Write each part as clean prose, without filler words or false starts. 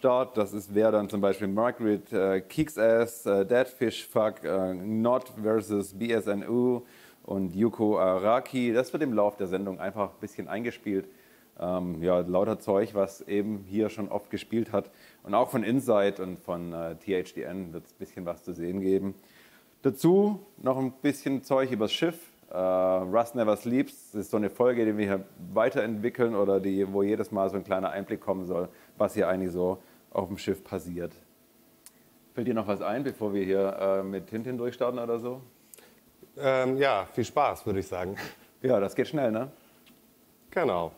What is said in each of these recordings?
Start. Wäre dann zum Beispiel Margaret Kicks Ass, Dead Fish Fuck, Not versus BSNU und Yuko Araki. Das wird im Lauf der Sendung einfach ein bisschen eingespielt. Ja, lauter Zeug, was eben hier schon oft gespielt hat. Und auch von Inside und von THDN wird es ein bisschen was zu sehen geben. Dazu noch ein bisschen Zeug übers Schiff. Rust Never Sleeps, das ist so eine Folge, die wir hier weiterentwickeln oder wo jedes Mal so ein kleiner Einblick kommen soll, was hier eigentlich so auf dem Schiff passiert. Fällt dir noch was ein, bevor wir hier mit Tintin durchstarten oder so? Ja, viel Spaß, würde ich sagen. Ja, das geht schnell, ne? Genau.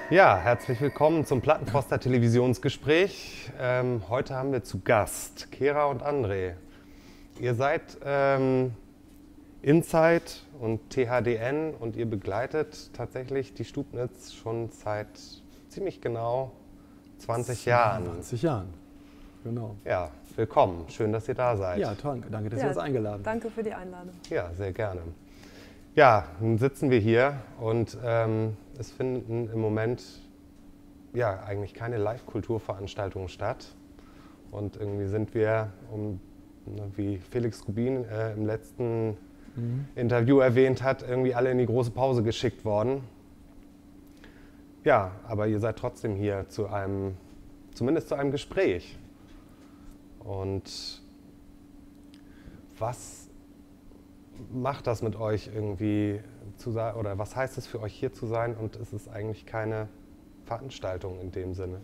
Ja, herzlich willkommen zum Plattenpfoster Televisionsgespräch. Heute haben wir zu Gast Kera und André. Ihr seid Inside und THDN und ihr begleitet tatsächlich die Stubnitz schon seit ziemlich genau 20 Jahren. 20 Jahren, genau. Ja, willkommen. Schön, dass ihr da seid. Ja, toll. Danke, dass ihr uns eingeladen habt. Danke für die Einladung. Ja, sehr gerne. Ja, nun sitzen wir hier und es finden im Moment ja eigentlich keine Live-Kulturveranstaltungen statt. Und irgendwie sind wir, wie Felix Gubin im letzten Interview erwähnt hat, irgendwie alle in die große Pause geschickt worden. Ja, aber ihr seid trotzdem hier zumindest zu einem Gespräch. Und was macht das mit euch irgendwie oder was heißt es für euch hier zu sein und ist es eigentlich keine Veranstaltung in dem Sinne?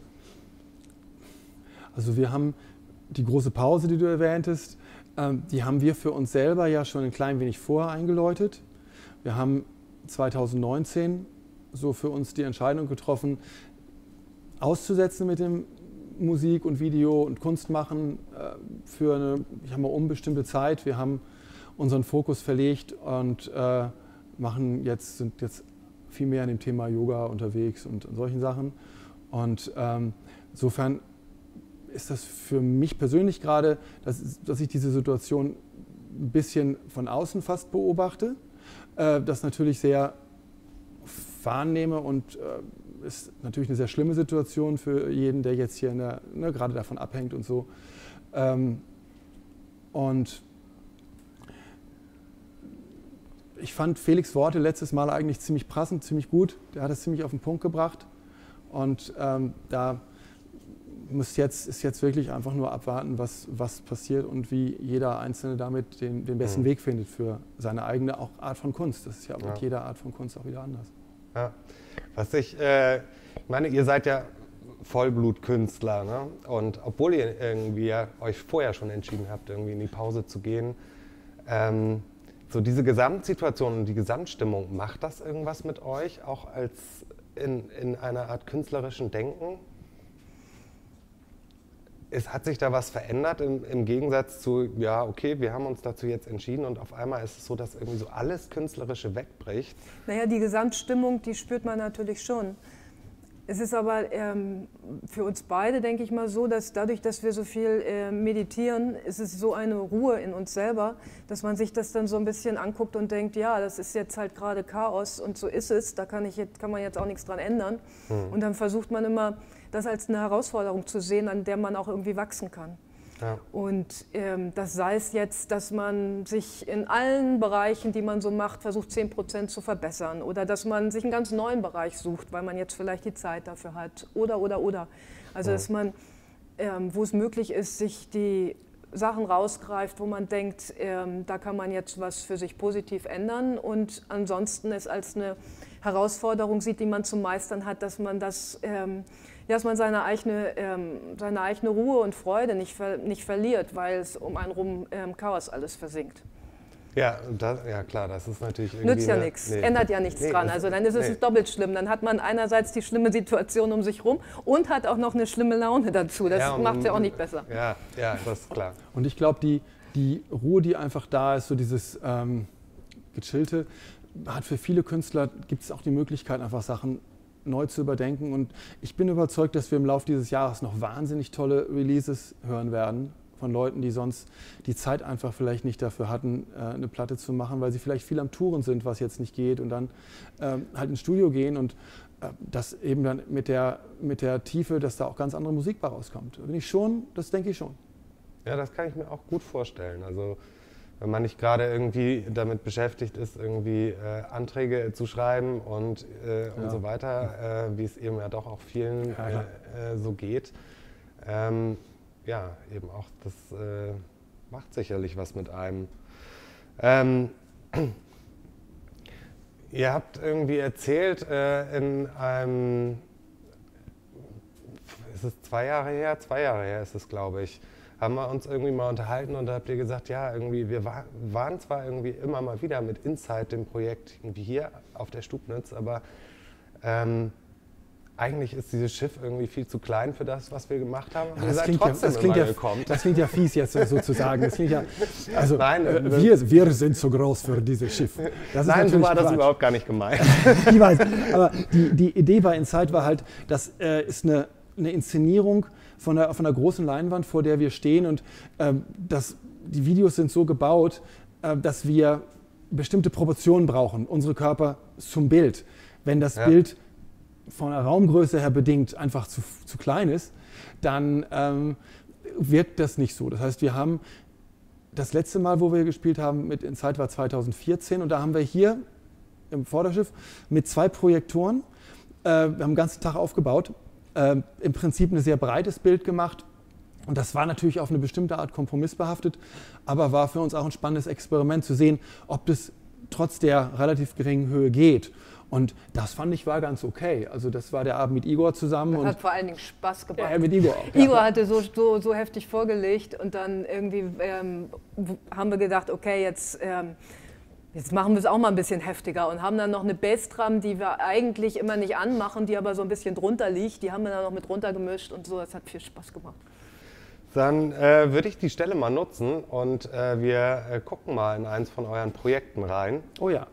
Also wir haben die große Pause, die du erwähntest, die haben wir für uns selber ja schon ein klein wenig vorher eingeläutet. Wir haben 2019 so für uns die Entscheidung getroffen, auszusetzen mit dem Musik und Video und Kunstmachen für eine, ich habe mal, unbestimmte Zeit. Wir haben unseren Fokus verlegt und sind jetzt viel mehr an dem Thema Yoga unterwegs und solchen Sachen. Und insofern ist das für mich persönlich gerade, dass ich diese Situation ein bisschen von außen fast beobachte, das natürlich sehr wahrnehme und ist natürlich eine sehr schlimme Situation für jeden, der jetzt hier gerade davon abhängt und so. Und ich fand Felix' Worte letztes Mal eigentlich ziemlich passend, ziemlich gut. Der hat es ziemlich auf den Punkt gebracht. Und da ist jetzt wirklich einfach nur abwarten, was passiert und wie jeder Einzelne damit den besten Weg findet für seine eigene auch Art von Kunst. Das ist ja mit jeder Art von Kunst auch wieder anders. Ja. Ich meine, ihr seid ja Vollblutkünstler, ne? Und obwohl ihr irgendwie euch vorher schon entschieden habt, irgendwie in die Pause zu gehen, so diese Gesamtsituation und die Gesamtstimmung, macht das irgendwas mit euch, auch als in einer Art künstlerischen Denken? Hat sich da was verändert im Gegensatz zu, ja, okay, wir haben uns dazu jetzt entschieden und auf einmal ist es so, dass irgendwie so alles Künstlerische wegbricht? Naja, die Gesamtstimmung, die spürt man natürlich schon. Es ist aber für uns beide, denke ich mal, so, dass dadurch, dass wir so viel meditieren, ist es so eine Ruhe in uns selber, dass man sich das dann so ein bisschen anguckt und denkt, ja, das ist jetzt halt gerade Chaos und so ist es, da kann man jetzt auch nichts dran ändern. Und dann versucht man immer, das als eine Herausforderung zu sehen, an der man auch irgendwie wachsen kann. Ja. Und das sei es jetzt, dass man sich in allen Bereichen, die man so macht, versucht 10% zu verbessern oder dass man sich einen ganz neuen Bereich sucht, weil man jetzt vielleicht die Zeit dafür hat oder. Also dass man, wo es möglich ist, sich die Sachen rausgreift, wo man denkt, da kann man jetzt was für sich positiv ändern und ansonsten es als eine Herausforderung sieht, die man zu meistern hat, dass man dass man seine eigene Ruhe und Freude nicht verliert, weil es um einen rum Chaos alles versinkt. Ja, klar, das ist natürlich irgendwie... Nützt ja nichts, ändert ja nichts dran. Also dann ist es doppelt schlimm. Dann hat man einerseits die schlimme Situation um sich rum und hat auch noch eine schlimme Laune dazu. Das macht es ja auch nicht besser. Ja, das ist klar. Und ich glaube, die Ruhe, die einfach da ist, so dieses Gechillte, hat für viele Künstler, gibt es auch die Möglichkeit, einfach Sachen neu zu überdenken. Und ich bin überzeugt, dass wir im Laufe dieses Jahres noch wahnsinnig tolle Releases hören werden von Leuten, die sonst die Zeit einfach vielleicht nicht dafür hatten, eine Platte zu machen, weil sie vielleicht viel am Touren sind, was jetzt nicht geht und dann halt ins Studio gehen und das eben dann mit der Tiefe, dass da auch ganz andere Musik bei rauskommt. Das denke ich schon. Ja, das kann ich mir auch gut vorstellen. Also wenn man nicht gerade irgendwie damit beschäftigt ist, irgendwie Anträge zu schreiben und so weiter, wie es eben ja doch auch vielen so geht. Eben auch, das macht sicherlich was mit einem. Ihr habt irgendwie erzählt in einem, ist es 2 Jahre her? 2 Jahre her ist es, glaube ich. Haben wir uns irgendwie mal unterhalten und da habt ihr gesagt, ja, irgendwie, wir waren zwar irgendwie immer mal wieder mit Inside, dem Projekt, irgendwie hier auf der Stubnitz, aber eigentlich ist dieses Schiff irgendwie viel zu klein für das, was wir gemacht haben. Ja, das klingt ja fies jetzt sozusagen. Das klingt ja, also Nein, wir sind zu groß für dieses Schiff. Nein, so war das überhaupt gar nicht gemeint. Ich weiß, aber die Idee bei Inside war halt, das ist eine Inszenierung von einer großen Leinwand, vor der wir stehen, und die Videos sind so gebaut, dass wir bestimmte Proportionen brauchen, unsere Körper zum Bild. Wenn das Bild von der Raumgröße her bedingt einfach zu klein ist, dann wirkt das nicht so. Das heißt, wir haben das letzte Mal, wo wir gespielt haben mit Inside, war 2014, und da haben wir hier im Vorderschiff mit 2 Projektoren, wir haben den ganzen Tag aufgebaut, im Prinzip ein sehr breites Bild gemacht, und das war natürlich auf eine bestimmte Art kompromissbehaftet, aber war für uns auch ein spannendes Experiment zu sehen, ob das trotz der relativ geringen Höhe geht. Und das fand ich war ganz okay. Also das war der Abend mit Igor zusammen. Das hat vor allen Dingen Spaß gemacht. Mit Igor auch. Igor hatte so heftig vorgelegt, und dann irgendwie haben wir gedacht, okay, jetzt machen wir es auch mal ein bisschen heftiger, und haben dann noch eine Bassdrum, die wir eigentlich immer nicht anmachen, die aber so ein bisschen drunter liegt. Die haben wir dann noch mit runtergemischt und so. Das hat viel Spaß gemacht. Dann würde ich die Stelle mal nutzen und wir gucken mal in eins von euren Projekten rein. Oh ja.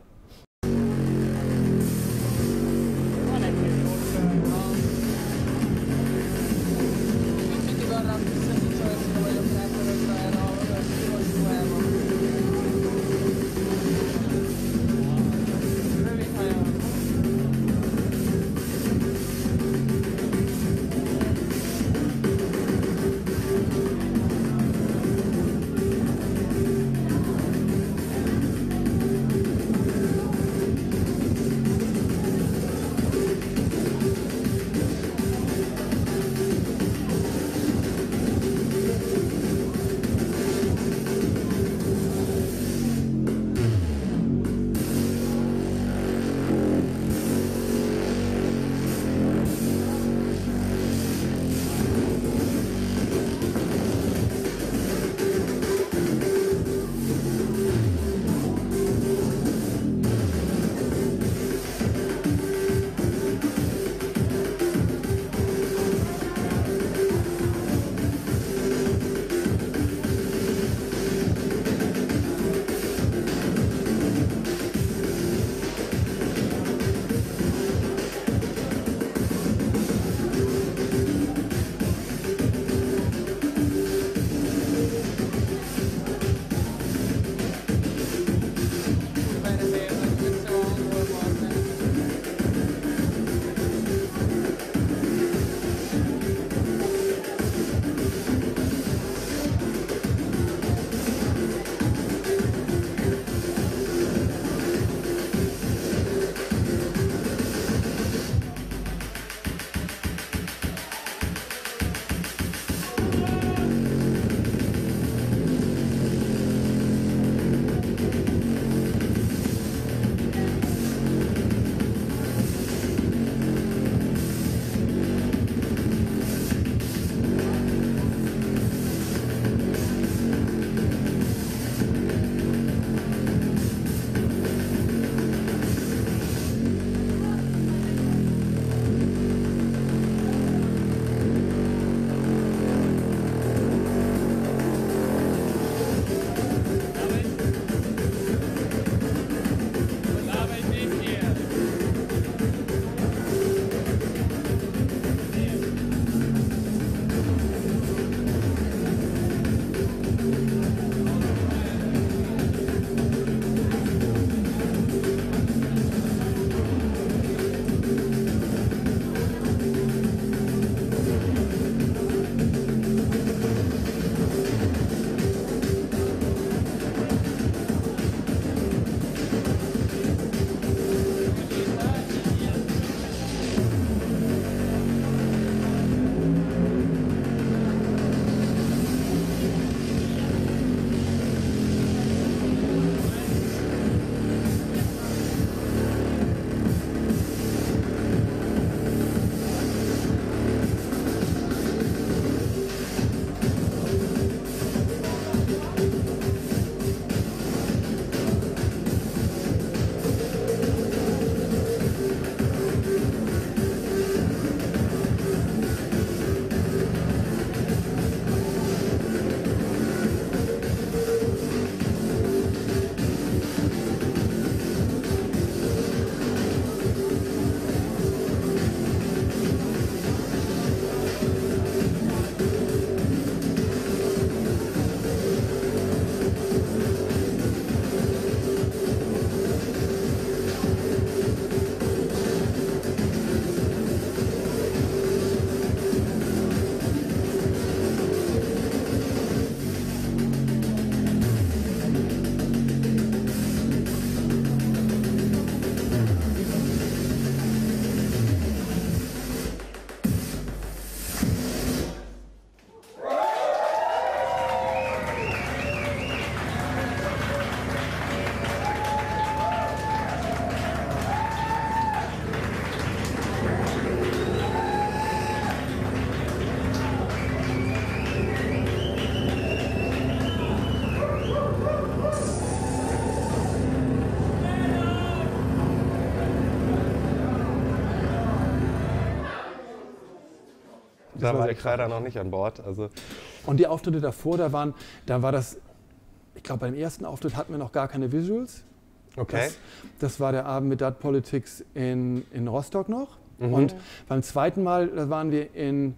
Da war ich leider noch nicht an Bord. Also. Und die Auftritte davor, da war das, ich glaube, beim ersten Auftritt hatten wir noch gar keine Visuals. Okay. Das war der Abend mit Dart Politics in Rostock noch. Und beim zweiten Mal, da waren wir in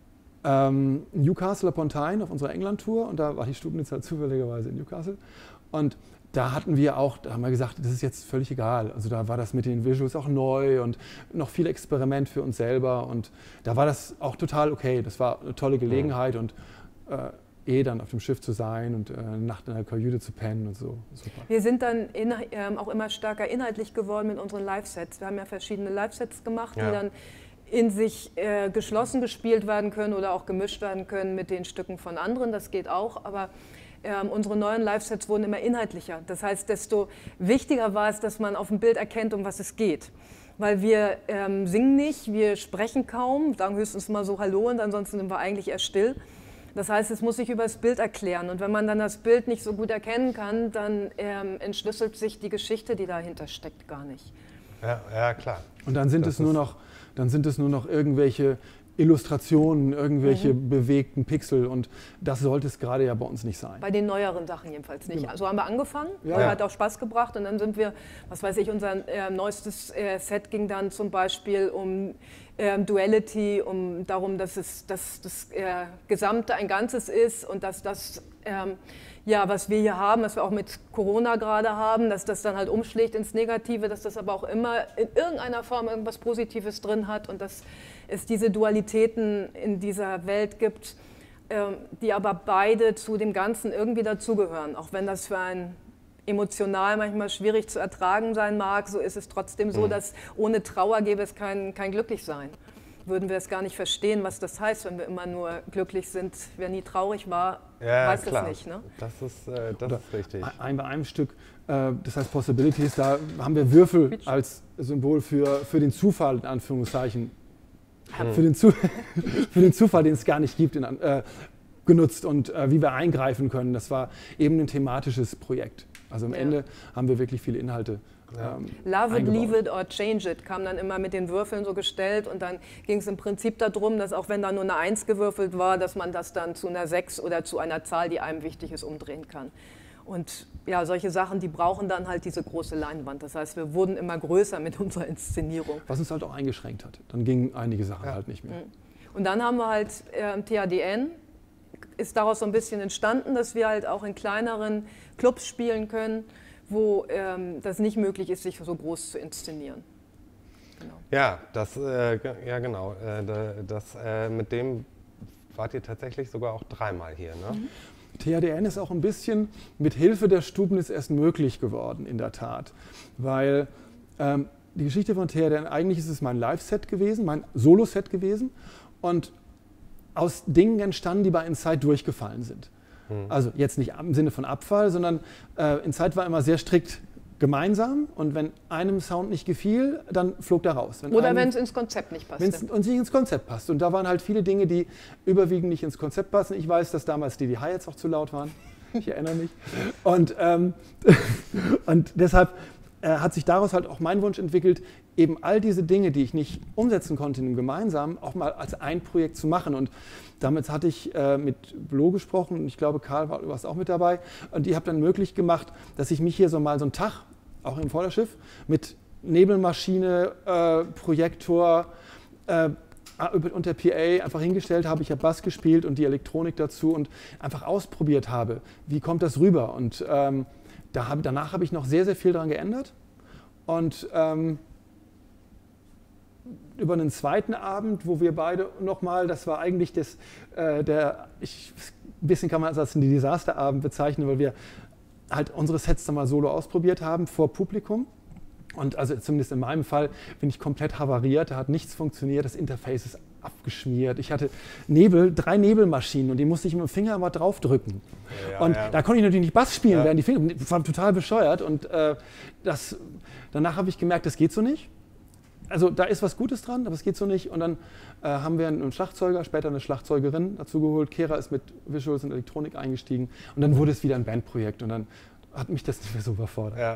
Newcastle upon Tyne auf unserer England-Tour und da war die Stubnitz halt zufälligerweise in Newcastle. Und da hatten wir auch, da haben wir gesagt, das ist jetzt völlig egal. Also da war das mit den Visuals auch neu und noch viel Experiment für uns selber. Und da war das auch total okay. Das war eine tolle Gelegenheit und dann auf dem Schiff zu sein und eine Nacht in der Kajüte zu pennen und so. Super. Wir sind dann auch immer stärker inhaltlich geworden mit unseren Live-Sets. Wir haben ja verschiedene Live-Sets gemacht, die dann in sich geschlossen gespielt werden können oder auch gemischt werden können mit den Stücken von anderen. Das geht auch, aber unsere neuen Live-Sets wurden immer inhaltlicher. Das heißt, desto wichtiger war es, dass man auf dem Bild erkennt, um was es geht. Weil wir singen nicht, wir sprechen kaum, sagen höchstens mal so Hallo und ansonsten sind wir eigentlich eher still. Das heißt, es muss sich über das Bild erklären. Und wenn man dann das Bild nicht so gut erkennen kann, dann entschlüsselt sich die Geschichte, die dahinter steckt, gar nicht. Ja, klar. Und dann sind es nur noch irgendwelche Illustrationen, irgendwelche bewegten Pixel und das sollte es gerade ja bei uns nicht sein. Bei den neueren Sachen jedenfalls nicht. Genau. So haben wir angefangen, hat auch Spaß gebracht und dann sind wir, was weiß ich, unser neuestes Set ging dann zum Beispiel um Duality, darum, dass das Gesamte ein Ganzes ist und dass das, was wir hier haben, was wir auch mit Corona gerade haben, dass das dann halt umschlägt ins Negative, dass das aber auch immer in irgendeiner Form irgendwas Positives drin hat und dass es diese Dualitäten in dieser Welt gibt, die aber beide zu dem Ganzen irgendwie dazugehören. Auch wenn das für einen emotional manchmal schwierig zu ertragen sein mag, so ist es trotzdem so, dass ohne Trauer gäbe es kein Glücklichsein. Würden wir es gar nicht verstehen, was das heißt, wenn wir immer nur glücklich sind. Wer nie traurig war, weiß klar. das nicht. Ne? Das ist richtig. Bei einem Stück, das heißt Possibilities, da haben wir Würfel als Symbol für den Zufall, in Anführungszeichen. Für den Zufall, den es gar nicht gibt, genutzt und wie wir eingreifen können. Das war eben ein thematisches Projekt. Also am Ende haben wir wirklich viele Inhalte. Love it, leave it or change it kam dann immer mit den Würfeln so gestellt und dann ging es im Prinzip darum, dass auch wenn da nur eine 1 gewürfelt war, dass man das dann zu einer 6 oder zu einer Zahl, die einem wichtig ist, umdrehen kann. Und ja, solche Sachen, die brauchen dann halt diese große Leinwand. Das heißt, wir wurden immer größer mit unserer Inszenierung. Was uns halt auch eingeschränkt hat. Dann gingen einige Sachen halt nicht mehr. Und dann haben wir halt THDN, ist daraus so ein bisschen entstanden, dass wir halt auch in kleineren Clubs spielen können, wo das nicht möglich ist, sich so groß zu inszenieren. Genau. Ja, genau. Mit dem wart ihr tatsächlich sogar auch 3-mal hier, ne? THDN ist auch ein bisschen mit Hilfe der Stubnitz erst möglich geworden, in der Tat. Weil die Geschichte von THDN, eigentlich ist es mein Live-Set gewesen, mein Solo-Set gewesen. Und aus Dingen entstanden, die bei Inside durchgefallen sind. Also jetzt nicht im Sinne von Abfall, sondern Inside war immer sehr strikt gemeinsam und wenn einem Sound nicht gefiel, dann flog der raus. Oder wenn es ins Konzept nicht passte. Wenn es uns nicht ins Konzept passt. Und da waren halt viele Dinge, die überwiegend nicht ins Konzept passen. Ich weiß, dass damals die Hi-Hats auch zu laut waren. Ich erinnere mich. Und deshalb hat sich daraus halt auch mein Wunsch entwickelt, eben all diese Dinge, die ich nicht umsetzen konnte in einem Gemeinsamen, auch mal als ein Projekt zu machen. Und damit hatte ich mit Blo gesprochen und ich glaube, Karl war auch mit dabei. Und die haben dann möglich gemacht, dass ich mich hier so einen Tag, auch im Vorderschiff, mit Nebelmaschine, Projektor und der PA einfach hingestellt habe. Ich habe Bass gespielt und die Elektronik dazu und einfach ausprobiert habe, wie kommt das rüber. Und danach habe ich noch sehr, sehr viel daran geändert. Und über einen zweiten Abend, wo wir beide nochmal, das war eigentlich ein bisschen kann man es als einen Desasterabend bezeichnen, weil wir halt unsere Sets dann mal solo ausprobiert haben vor Publikum. Und also zumindest in meinem Fall bin ich komplett havariert, da hat nichts funktioniert, das Interface ist abgeschmiert. Ich hatte 3 Nebelmaschinen und die musste ich mit dem Finger mal draufdrücken. Da konnte ich natürlich nicht Bass spielen, während die Finger, das war total bescheuert. Und danach habe ich gemerkt, das geht so nicht. Also da ist was Gutes dran, aber es geht so nicht. Und dann haben wir einen Schlagzeuger, später eine Schlagzeugerin dazu geholt. Kera ist mit Visuals und Elektronik eingestiegen. Und dann wurde es wieder ein Bandprojekt und dann hat mich das nicht mehr so überfordert. Ja.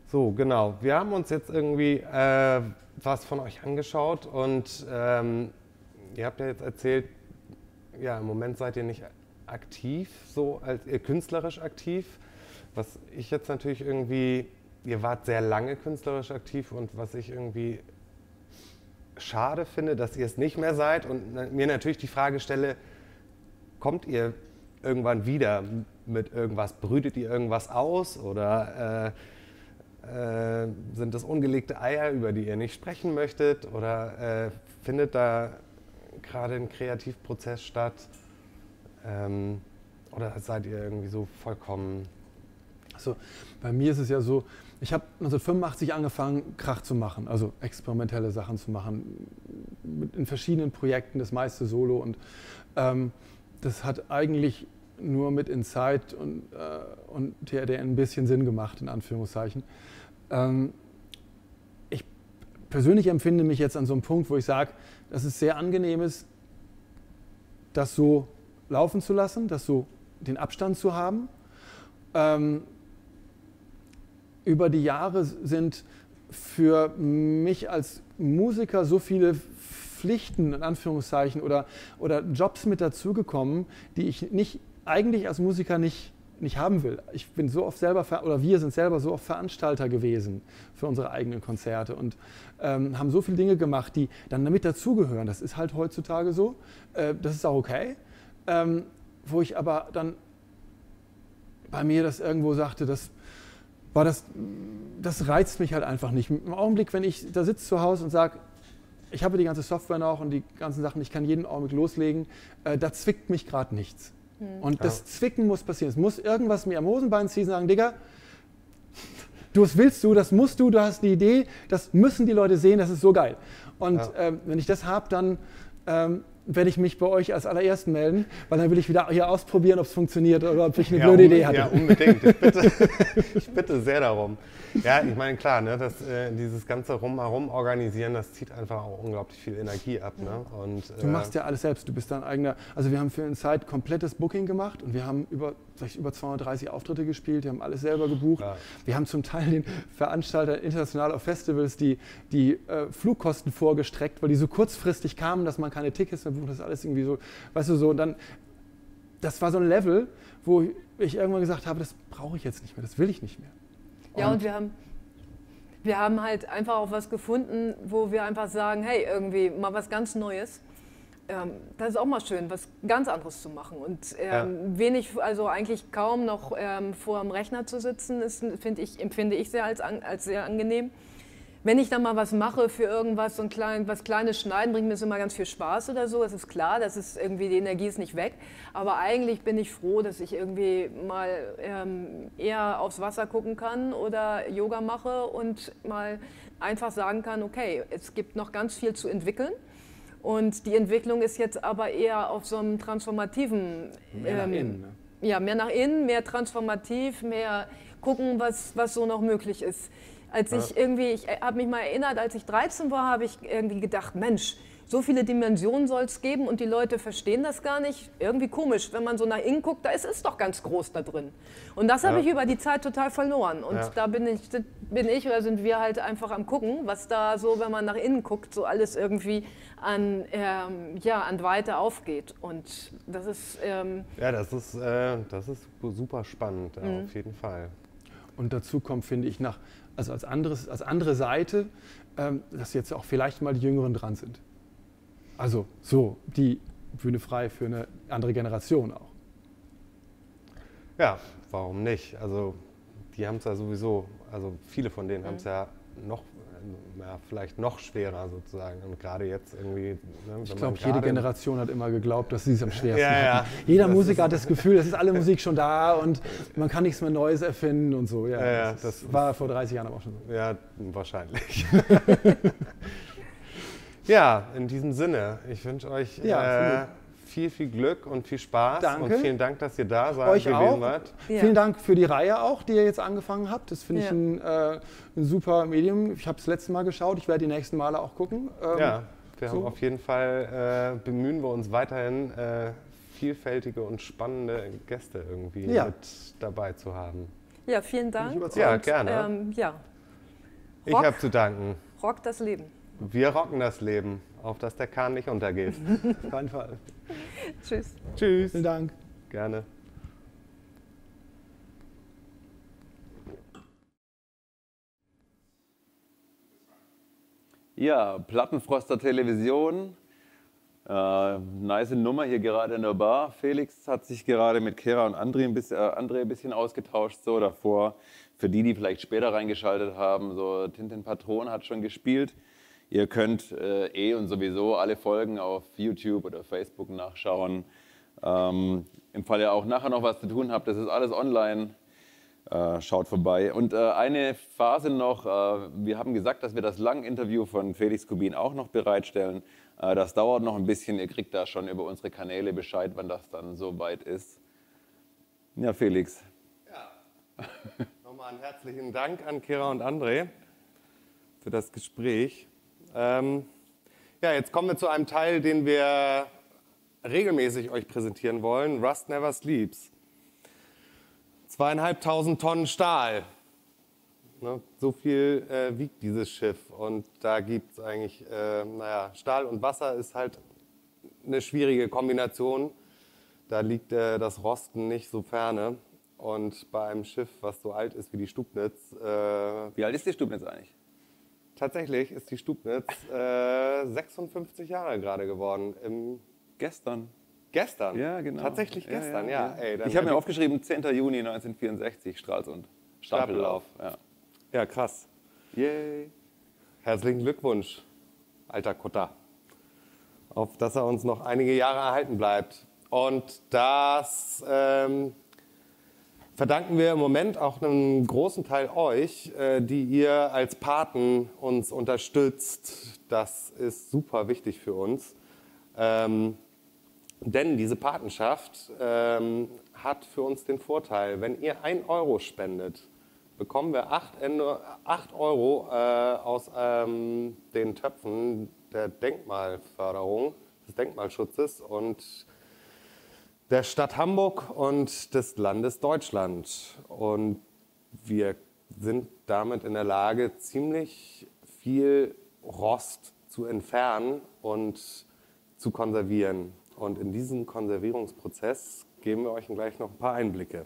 So, genau. Wir haben uns jetzt irgendwie was von euch angeschaut und ihr habt ja jetzt erzählt, ja, im Moment seid ihr nicht aktiv, so als ihr künstlerisch aktiv. Was ich jetzt natürlich irgendwie, ihr wart sehr lange künstlerisch aktiv und was ich irgendwie schade finde, dass ihr es nicht mehr seid und mir natürlich die Frage stelle, kommt ihr irgendwann wieder mit irgendwas, brütet ihr irgendwas aus oder sind das ungelegte Eier, über die ihr nicht sprechen möchtet oder findet da gerade ein Kreativprozess statt oder seid ihr irgendwie so vollkommen... Also bei mir ist es ja so, ich habe 1985 angefangen, Krach zu machen, also experimentelle Sachen zu machen, in verschiedenen Projekten, das meiste solo und das hat eigentlich nur mit Inside und TRD ein bisschen Sinn gemacht, in Anführungszeichen. Ich persönlich empfinde mich jetzt an so einem Punkt, wo ich sage, dass es sehr angenehm ist, das so laufen zu lassen, das so den Abstand zu haben. Über die Jahre sind für mich als Musiker so viele Pflichten, in Anführungszeichen, oder Jobs mit dazugekommen, die ich eigentlich als Musiker nicht haben will. Ich bin so oft selber, oder wir sind selber so oft Veranstalter gewesen für unsere eigenen Konzerte und haben so viele Dinge gemacht, die dann damit dazugehören. Das ist halt heutzutage so. Das ist auch okay. Wo ich aber dann bei mir das irgendwo sagte, das reizt mich halt einfach nicht. Im Augenblick, wenn ich da sitze zu Hause und sage, ich habe die ganze Software noch und die ganzen Sachen, ich kann jeden Augenblick loslegen, da zwickt mich gerade nichts. Und das Zwicken muss passieren. Es muss irgendwas mir am Hosenbein ziehen und sagen, Digga, das willst du, das musst du hast die Idee, das müssen die Leute sehen, das ist so geil. Und wenn ich das habe, dann werde ich mich bei euch als allerersten melden, weil dann will ich wieder hier ausprobieren, ob es funktioniert oder ob ich eine blöde Idee hatte. Ja, unbedingt. Ich bitte sehr darum. Ja, ich meine, klar, ne, dieses ganze Rumherum organisieren, das zieht einfach auch unglaublich viel Energie ab. Ne? Und, du machst ja alles selbst, du bist dein eigener, also wir haben für Inside komplettes Booking gemacht und wir haben über 230 Auftritte gespielt, wir haben alles selber gebucht. Ja. Wir haben zum Teil den Veranstaltern international auf Festivals die Flugkosten vorgestreckt, weil die so kurzfristig kamen, dass man keine Tickets mehr bucht, das ist alles irgendwie so, weißt du, so. Und dann, das war so ein Level, wo ich irgendwann gesagt habe, das brauche ich jetzt nicht mehr, das will ich nicht mehr. Ja, und wir haben halt einfach auch was gefunden, wo wir einfach sagen, hey, irgendwie mal was ganz Neues. Das ist auch mal schön, was ganz anderes zu machen. Und also eigentlich kaum noch vor dem Rechner zu sitzen, empfinde ich sehr als sehr angenehm. Wenn ich dann mal was mache für irgendwas, was Kleines schneiden, bringt mir das immer ganz viel Spaß oder so. Es ist klar, das ist irgendwie, die Energie ist nicht weg. Aber eigentlich bin ich froh, dass ich irgendwie mal eher aufs Wasser gucken kann oder Yoga mache und mal einfach sagen kann, okay, es gibt noch ganz viel zu entwickeln. Und die Entwicklung ist jetzt aber eher auf so einem transformativen... Mehr nach innen. Ne? Ja, mehr nach innen, mehr transformativ, mehr gucken, was so noch möglich ist. Ich habe mich mal erinnert, als ich 13 war, habe ich irgendwie gedacht, Mensch, so viele Dimensionen soll es geben und die Leute verstehen das gar nicht. Irgendwie komisch, wenn man so nach innen guckt, da ist es doch ganz groß da drin. Und das habe ich über die Zeit total verloren. Und da oder sind wir halt einfach am gucken, was da so, wenn man nach innen guckt, so alles irgendwie an Weite aufgeht. Und das ist... das ist super spannend, auf jeden Fall. Und dazu kommt, finde ich, als andere Seite, dass jetzt auch vielleicht mal die Jüngeren dran sind. Also so, die Bühne frei für eine andere Generation auch. Ja, warum nicht? Also die haben es ja sowieso, also viele von denen haben es ja vielleicht noch schwerer sozusagen. Und gerade jetzt irgendwie... Ne, ich glaube, jede Generation hat immer geglaubt, dass sie es am schwersten hatten. Jeder Musiker hat das Gefühl, es ist alle Musik schon da und man kann nichts mehr Neues erfinden und so. Ja, das war vor 30 Jahren aber auch schon so. Ja, wahrscheinlich. Ja, in diesem Sinne, ich wünsche euch viel Glück und viel Spaß. Danke. Und vielen Dank, dass ihr da gewesen wart. Ja. Vielen Dank für die Reihe auch, die ihr jetzt angefangen habt. Das finde ich ein super Medium. Ich habe es letzte Mal geschaut, ich werde die nächsten Male auch gucken. Wir haben auf jeden Fall, bemühen wir uns weiterhin, vielfältige und spannende Gäste irgendwie mit dabei zu haben. Ja, vielen Dank. Ja, gerne. Ich habe zu danken. Rock das Leben. Wir rocken das Leben, auf dass der Kahn nicht untergeht. Auf keinen Fall. Tschüss. Tschüss. Vielen Dank. Gerne. Ja, Plattenfroster Television. Nice Nummer hier gerade in der Bar. Felix hat sich gerade mit Kera und André ein bisschen ausgetauscht. So davor, für die vielleicht später reingeschaltet haben, so Tintin Patron hat schon gespielt. Ihr könnt und sowieso alle Folgen auf YouTube oder Facebook nachschauen. Im Fall ihr auch nachher noch was zu tun habt, das ist alles online. Schaut vorbei. Und eine Phase noch, wir haben gesagt, dass wir das Lang-Interview von Felix Kubin auch noch bereitstellen. Das dauert noch ein bisschen, ihr kriegt da schon über unsere Kanäle Bescheid, wann das dann soweit ist. Ja, Felix. Ja. Nochmal einen herzlichen Dank an Kera und André für das Gespräch. Ja, jetzt kommen wir zu einem Teil, den wir regelmäßig euch präsentieren wollen. Rust Never Sleeps. 2.500 Tonnen Stahl. Ne, so viel wiegt dieses Schiff. Und da gibt es eigentlich, Stahl und Wasser ist halt eine schwierige Kombination. Da liegt das Rosten nicht so ferne. Und bei einem Schiff, was so alt ist wie die Stubnitz. Wie alt ist die Stubnitz eigentlich? Tatsächlich ist die Stubnitz 56 Jahre gerade geworden. Gestern. Gestern? Ja, genau. Tatsächlich gestern, ja. Ey, ich habe mir aufgeschrieben, 10. Juni 1964, Stralsund. Stapellauf. Ja, krass. Yay. Herzlichen Glückwunsch, alter Kutter. Auf dass er uns noch einige Jahre erhalten bleibt. Und das verdanken wir im Moment auch einen großen Teil euch, die ihr als Paten uns unterstützt. Das ist super wichtig für uns. Denn diese Patenschaft hat für uns den Vorteil, wenn ihr 1 Euro spendet, bekommen wir 8 Euro aus den Töpfen der Denkmalförderung, des Denkmalschutzes und der Stadt Hamburg und des Landes Deutschland. Und wir sind damit in der Lage, ziemlich viel Rost zu entfernen und zu konservieren. Und in diesen Konservierungsprozess geben wir euch gleich noch ein paar Einblicke.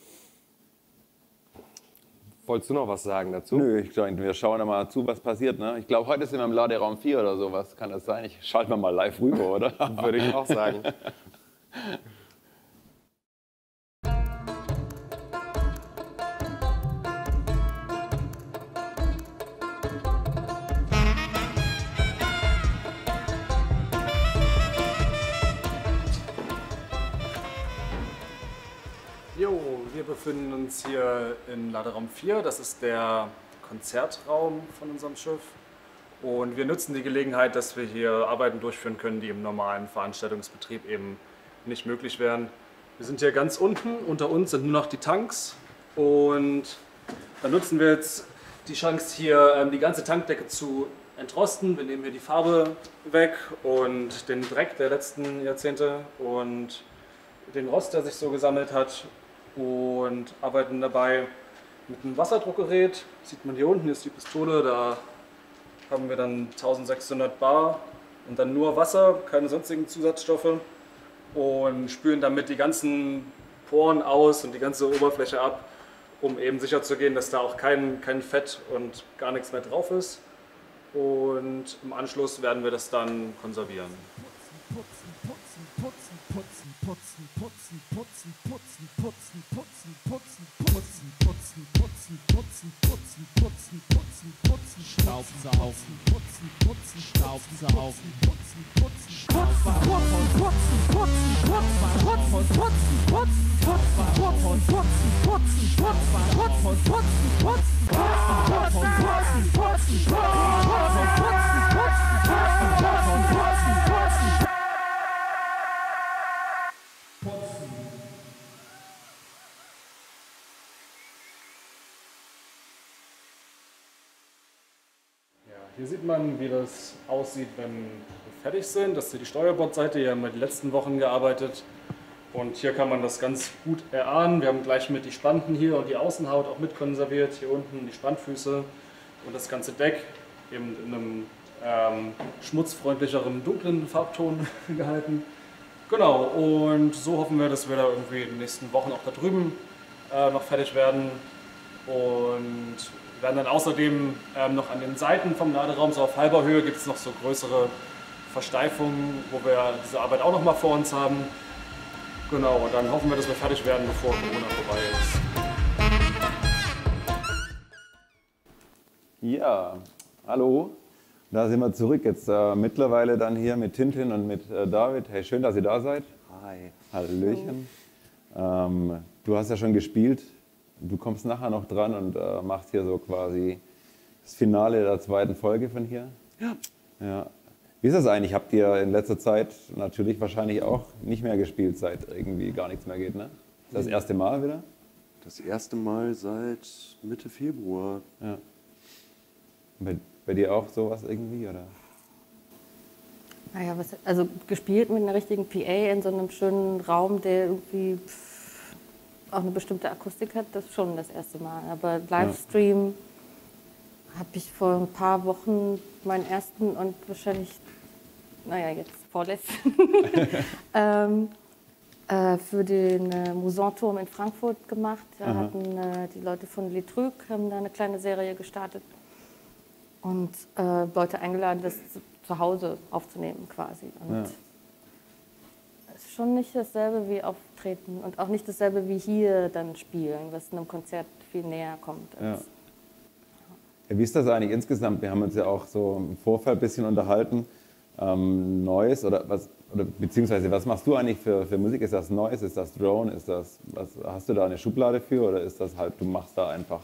Wolltest du noch was sagen dazu? Nö, ich glaube, wir schauen mal zu, was passiert. Ne? Ich glaube, heute sind wir im Laderaum 4 oder sowas. Kann das sein? Ich schalte mal live rüber, oder? Würde ich auch sagen. Wir befinden uns hier in Laderaum 4, das ist der Konzertraum von unserem Schiff. Und wir nutzen die Gelegenheit, dass wir hier Arbeiten durchführen können, die im normalen Veranstaltungsbetrieb eben nicht möglich wären. Wir sind hier ganz unten, unter uns sind nur noch die Tanks und dann nutzen wir jetzt die Chance hier, die ganze Tankdecke zu entrosten. Wir nehmen hier die Farbe weg und den Dreck der letzten Jahrzehnte und den Rost, der sich so gesammelt hat. Und arbeiten dabei mit einem Wasserdruckgerät. Sieht man hier unten, hier ist die Pistole, da haben wir dann 1600 Bar und dann nur Wasser, keine sonstigen Zusatzstoffe und spülen damit die ganzen Poren aus und die ganze Oberfläche ab, um eben sicher zu gehen, dass da auch kein Fett und gar nichts mehr drauf ist. Und im Anschluss werden wir das dann konservieren. Staubsaugen, Hier sieht man, wie das aussieht, wenn wir fertig sind. Das ist die Steuerbordseite, hier haben wir die letzten Wochen gearbeitet. Und hier kann man das ganz gut erahnen. Wir haben gleich mit die Spanten hier und die Außenhaut auch mit konserviert. Hier unten die Spantfüße und das ganze Deck eben in einem schmutzfreundlicheren, dunklen Farbton gehalten. Genau, und so hoffen wir, dass wir da irgendwie in den nächsten Wochen auch da drüben noch fertig werden und werden dann außerdem noch an den Seiten vom Laderaum, so auf halber Höhe, gibt es noch so größere Versteifungen, wo wir diese Arbeit auch noch mal vor uns haben. Genau, und dann hoffen wir, dass wir fertig werden, bevor Corona vorbei ist. Ja, hallo. Da sind wir zurück. Jetzt mittlerweile dann hier mit Tintin und mit David. Hey, schön, dass ihr da seid. Hi. Hallöchen. Du hast ja schon gespielt. Du kommst nachher noch dran und machst hier so quasi das Finale der zweiten Folge von hier. Ja. Wie ist das eigentlich? Habt ihr in letzter Zeit natürlich wahrscheinlich auch nicht mehr gespielt, seit irgendwie gar nichts mehr geht, ne? Das erste Mal wieder? Das erste Mal seit Mitte Februar. Ja. Bei dir auch sowas irgendwie, oder? Naja, also gespielt mit einer richtigen PA in so einem schönen Raum, der irgendwie auch eine bestimmte Akustik hat, das schon das erste Mal. Aber Livestream habe ich vor ein paar Wochen meinen ersten und wahrscheinlich, naja, jetzt vorletzten, für den Musanturm in Frankfurt gemacht. Da hatten die Leute von Les Trucs, haben da eine kleine Serie gestartet und Leute eingeladen, das zu Hause aufzunehmen quasi. Und es ist schon nicht dasselbe wie Auftreten und auch nicht dasselbe wie hier dann spielen, was einem Konzert viel näher kommt. Ja. Wie ist das eigentlich insgesamt? Wir haben uns ja auch so im Vorfeld ein bisschen unterhalten. Neues oder was, oder beziehungsweise was machst du eigentlich für Musik? Ist das Neues? Ist das Drone? Ist das, was, hast du da eine Schublade für oder ist das halt, du machst da einfach?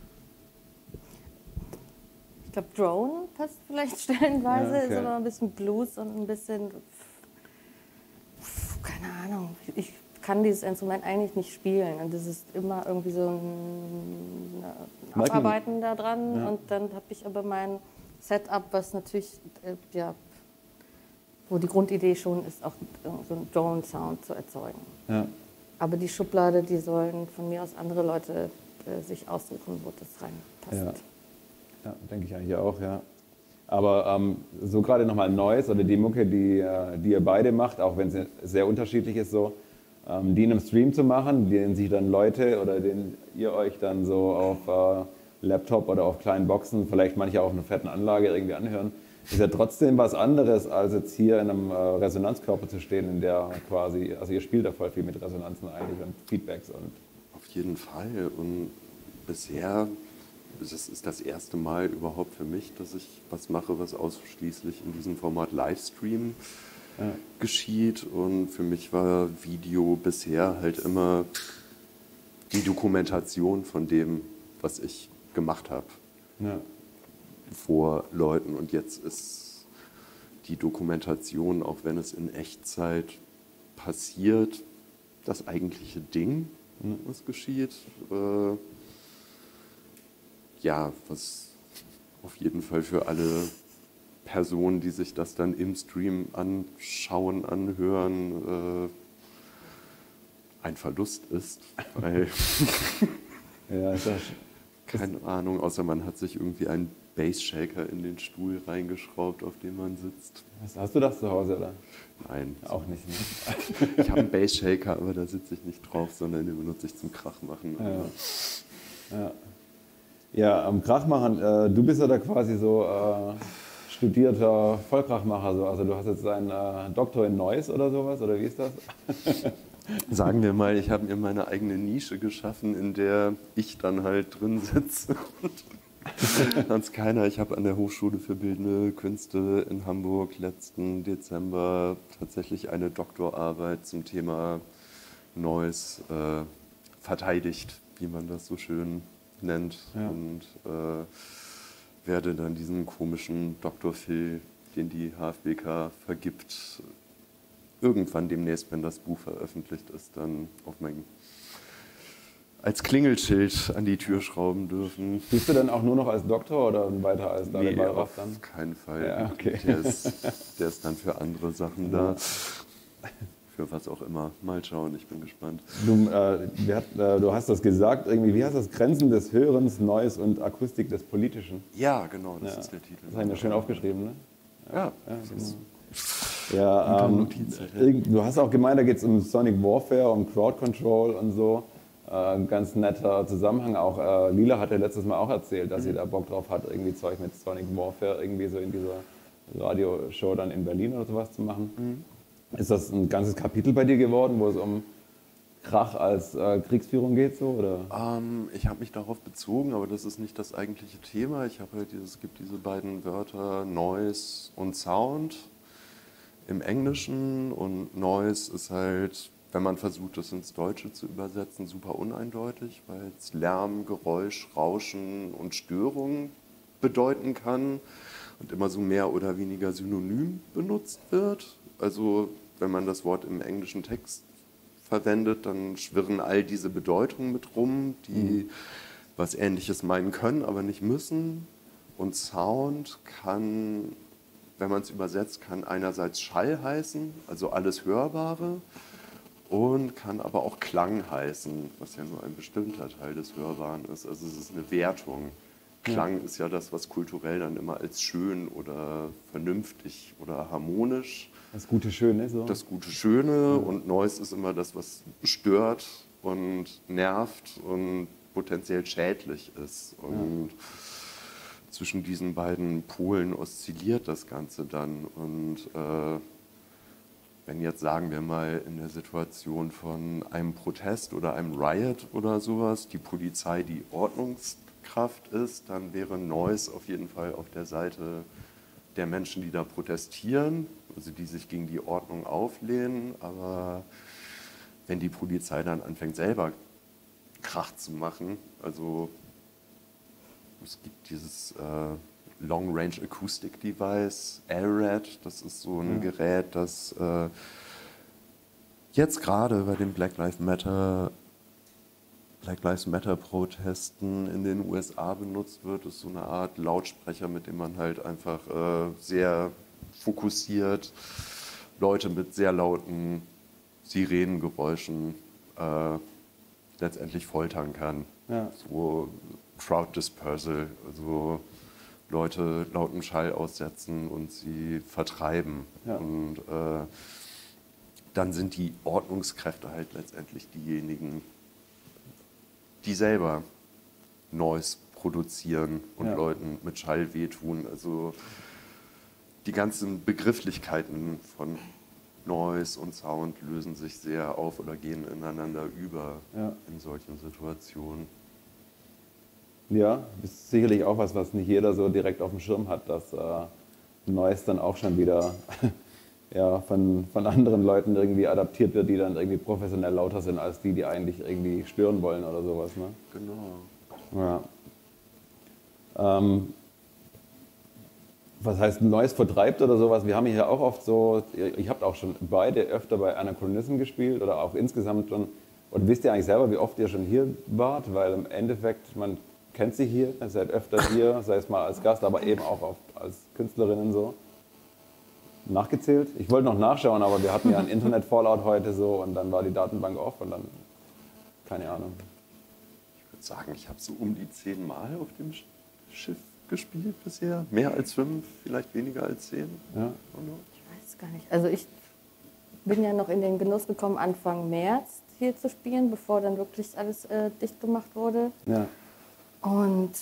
Ich glaube, Drone passt vielleicht stellenweise, Ja, okay. ist aber ein bisschen Blues und ein bisschen, keine Ahnung, ich kann dieses Instrument eigentlich nicht spielen und das ist immer irgendwie so ein Abarbeiten da dran und dann habe ich aber mein Setup, was natürlich, wo die Grundidee schon ist, auch so einen Drone-Sound zu erzeugen. Ja. Aber die Schublade, die sollen von mir aus andere Leute sich aussuchen, wo das reinpasst. Ja, denke ich eigentlich auch, ja. Aber so gerade nochmal Neues oder die Mucke, die ihr beide macht, auch wenn es sehr unterschiedlich ist, so, die in einem Stream zu machen, den sich dann Leute oder den ihr euch dann so auf Laptop oder auf kleinen Boxen, vielleicht manche auch auf einer fetten Anlage irgendwie anhören, ist ja trotzdem was anderes, als jetzt hier in einem Resonanzkörper zu stehen, in der quasi, also ihr spielt da voll viel mit Resonanzen eigentlich und Feedbacks und... Auf jeden Fall. Und bisher, das ist das erste Mal überhaupt für mich, dass ich was mache, was ausschließlich in diesem Format Livestream geschieht. Und für mich war Video bisher halt immer die Dokumentation von dem, was ich gemacht habe. Ja. Vor Leuten. Und jetzt ist die Dokumentation, auch wenn es in Echtzeit passiert, das eigentliche Ding, was geschieht. Was auf jeden Fall für alle Personen, die sich das dann im Stream anschauen, anhören, ein Verlust ist. Weil Ja, ist das... keine Ahnung, außer man hat sich irgendwie einen Bassshaker in den Stuhl reingeschraubt, auf dem man sitzt. Hast du das zu Hause, oder? Nein. Auch nicht, ne? Ich habe einen Bassshaker, aber da sitze ich nicht drauf, sondern den benutze ich zum Krachmachen. Ja, am Krachmachen, du bist ja da quasi so studierter Vollkrachmacher. So. Also du hast jetzt einen Doktor in Noise oder sowas, oder wie ist das? Sagen wir mal, ich habe mir meine eigene Nische geschaffen, in der ich dann halt drin sitze. Sonst keiner. Ich habe an der Hochschule für Bildende Künste in Hamburg letzten Dezember tatsächlich eine Doktorarbeit zum Thema Noise verteidigt, wie man das so schön nennt. Ja. Und werde dann diesen komischen Dr. Phil, den die HFBK vergibt, irgendwann demnächst, wenn das Buch veröffentlicht ist, dann auf mein als Klingelschild an die Tür schrauben dürfen. Bist du dann auch nur noch als Doktor oder weiter als David Wallraff auf dann? keinen Fall. Ja, okay. Der ist dann für andere Sachen da. für was auch immer. Mal schauen, ich bin gespannt. Du hast das gesagt, irgendwie, wie heißt das? Grenzen des Hörens, Neues und Akustik des Politischen. Ja, genau, das ist der Titel. Das habe ich mir schön aufgeschrieben, ne? Ja, genau. Ja, Notiz, du hast auch gemeint, da geht es um Sonic Warfare, um Crowd Control und so. Ganz netter Zusammenhang. Auch Lila hat ja letztes Mal auch erzählt, dass sie da Bock drauf hat, irgendwie Zeug mit Sonic Warfare irgendwie so in dieser Radioshow dann in Berlin oder sowas zu machen. Ist das ein ganzes Kapitel bei dir geworden, wo es um Krach als Kriegsführung geht, so, oder? Ich habe mich darauf bezogen, aber das ist nicht das eigentliche Thema. Ich habe halt es gibt diese beiden Wörter Noise und Sound im Englischen, und Noise ist halt, wenn man versucht, das ins Deutsche zu übersetzen, super uneindeutig, weil es Lärm, Geräusch, Rauschen und Störung bedeuten kann und immer so mehr oder weniger synonym benutzt wird. Also wenn man das Wort im englischen Text verwendet, dann schwirren all diese Bedeutungen mit rum, die was Ähnliches meinen können, aber nicht müssen. Und Sound kann, wenn man es übersetzt, kann einerseits Schall heißen, also alles Hörbare, und kann aber auch Klang heißen, was ja nur ein bestimmter Teil des Hörbaren ist. Also es ist eine Wertung. Klang ist ja das, was kulturell dann immer als schön oder vernünftig oder harmonisch. Das gute Schöne, so. Das gute Schöne, und Noise ist immer das, was stört und nervt und potenziell schädlich ist. Und zwischen diesen beiden Polen oszilliert das Ganze dann. Und wenn jetzt, sagen wir mal, in der Situation von einem Protest oder einem Riot oder sowas die Polizei die Ordnungskraft ist, dann wäre Noise auf jeden Fall auf der Seite der Menschen, die da protestieren, also die sich gegen die Ordnung auflehnen. Aber wenn die Polizei dann anfängt, selber Krach zu machen, also es gibt dieses Long Range Acoustic Device, LRAD, das ist so ein Gerät, das jetzt gerade bei den Black Lives Matter Protesten in den USA benutzt wird. Das ist so eine Art Lautsprecher, mit dem man halt einfach sehr fokussiert Leute mit sehr lauten Sirenengeräuschen letztendlich foltern kann. Ja. So Crowd Dispersal, also Leute lauten Schall aussetzen und sie vertreiben. Ja. Und dann sind die Ordnungskräfte halt letztendlich diejenigen, die selber Noise produzieren und Leuten mit Schall wehtun. Also die ganzen Begrifflichkeiten von Noise und Sound lösen sich sehr auf oder gehen ineinander über in solchen Situationen. Ja, das ist sicherlich auch was nicht jeder so direkt auf dem Schirm hat, dass Noise dann auch schon wieder von anderen Leuten irgendwie adaptiert wird, die dann irgendwie professionell lauter sind als die eigentlich irgendwie stören wollen oder sowas. Ne? Genau. Ja. Was heißt Noise vertreibt oder sowas? Wir haben hier auch oft so, ich habt auch schon beide öfter bei Anachronism gespielt oder auch insgesamt schon. Und wisst ihr eigentlich selber, wie oft ihr schon hier wart? Weil im Endeffekt, man kennt sie hier, ihr seid öfter hier, sei es mal als Gast, aber eben auch oft als Künstlerinnen so. Nachgezählt? Ich wollte noch nachschauen, aber wir hatten ja einen Internet-Fallout heute so und dann war die Datenbank off und dann, keine Ahnung. Ich würde sagen, ich habe so um die 10 Mal auf dem Schiff gespielt bisher. Mehr als 5, vielleicht weniger als 10. Ja. Ich weiß gar nicht. Also ich bin ja noch in den Genuss gekommen, Anfang März hier zu spielen, bevor dann wirklich alles dicht gemacht wurde. Ja. Und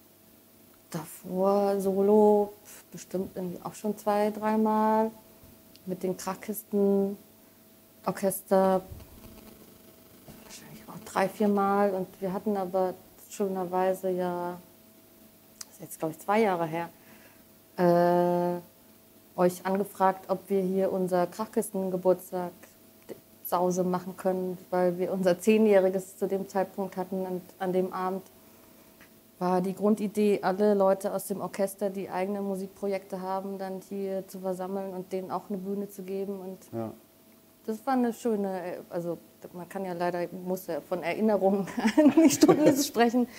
davor solo bestimmt irgendwie auch schon 2, 3 Mal. Mit den Krachkisten, Orchester wahrscheinlich auch 3, 4 Mal. Und wir hatten aber schönerweise das ist jetzt glaube ich 2 Jahre her, euch angefragt, ob wir hier unser Krachkistengeburtstag Sause machen können, weil wir unser 10-jähriges zu dem Zeitpunkt hatten. Und an dem Abend war die Grundidee, alle Leute aus dem Orchester, die eigene Musikprojekte haben, dann hier zu versammeln und denen auch eine Bühne zu geben. Und das war eine schöne, also man kann ja leider, muss ja von Erinnerungen nicht stundenlos sprechen.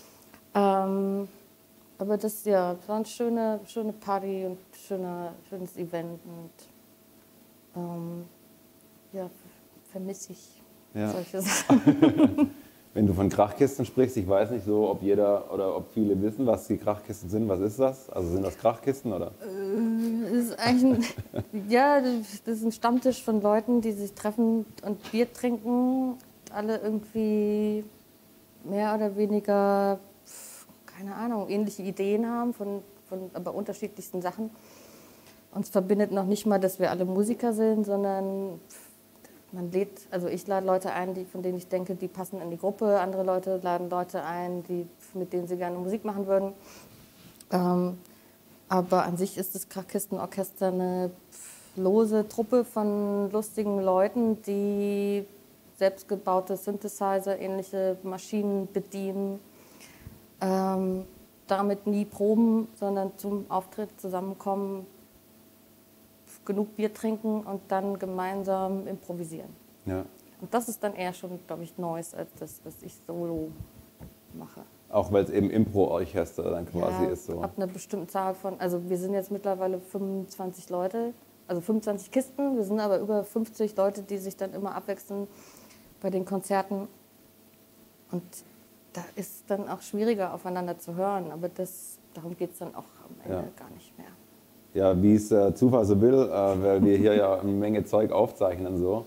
Aber das war eine schöne Party und schönes Event. Und ja, vermisse ich Ja. solche Sachen. Wenn du von Krachkisten sprichst, ich weiß nicht so, ob jeder oder ob viele wissen, was die Krachkisten sind. Was ist das? Also sind das Krachkisten oder? Das ist eigentlich ja, das ist ein Stammtisch von Leuten, die sich treffen und Bier trinken. Alle irgendwie mehr oder weniger, keine Ahnung, ähnliche Ideen haben von aber unterschiedlichsten Sachen. Uns verbindet noch nicht mal, dass wir alle Musiker sind, sondern man lädt, also ich lade Leute ein, von denen ich denke, die passen in die Gruppe. Andere Leute laden Leute ein, mit denen sie gerne Musik machen würden. Aber an sich ist das Krachkistenorchester eine lose Truppe von lustigen Leuten, die selbstgebaute Synthesizer, ähnliche Maschinen bedienen. Damit nie proben, sondern zum Auftritt zusammenkommen, genug Bier trinken und dann gemeinsam improvisieren. Ja. Und das ist dann eher schon, glaube ich, Neues als das, was ich solo mache. Auch weil es eben Impro-Orchester dann quasi Ja, ist. So. ab einer bestimmten Zahl von, also wir sind jetzt mittlerweile 25 Leute, also 25 Kisten, wir sind aber über 50 Leute, die sich dann immer abwechseln bei den Konzerten. Und da ist dann auch schwieriger aufeinander zu hören, aber darum geht es dann auch am Ende gar nicht mehr. Ja, wie es Zufall so will, weil wir hier ja eine Menge Zeug aufzeichnen. So.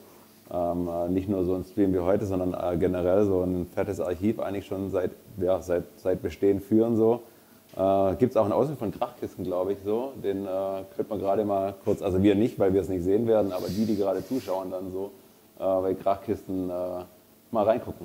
Nicht nur so ein Stream wie heute, sondern generell so ein fettes Archiv eigentlich schon seit Bestehen führen. So. Gibt es auch einen Ausschnitt von Krachkisten, glaube ich. So. Den könnte man gerade mal kurz, also wir nicht, weil wir es nicht sehen werden, aber die gerade zuschauen, dann so bei Krachkisten mal reingucken.